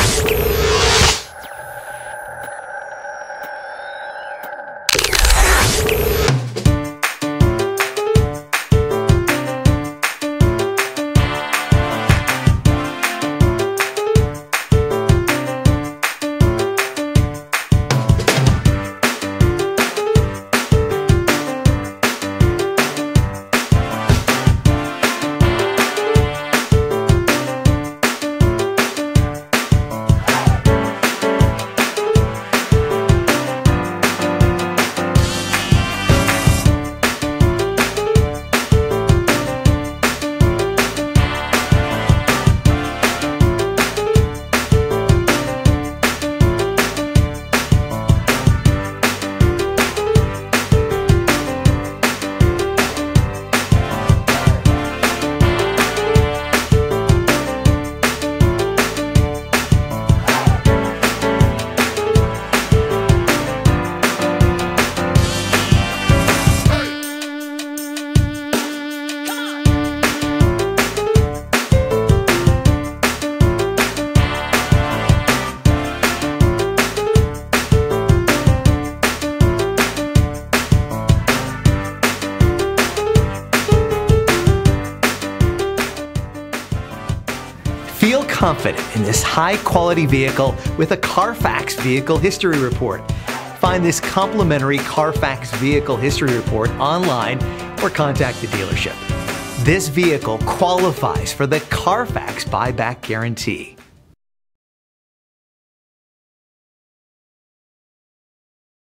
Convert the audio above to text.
Feel confident in this high-quality vehicle with a Carfax Vehicle History Report. Find this complimentary Carfax Vehicle History Report online or contact the dealership. This vehicle qualifies for the Carfax Buyback Guarantee.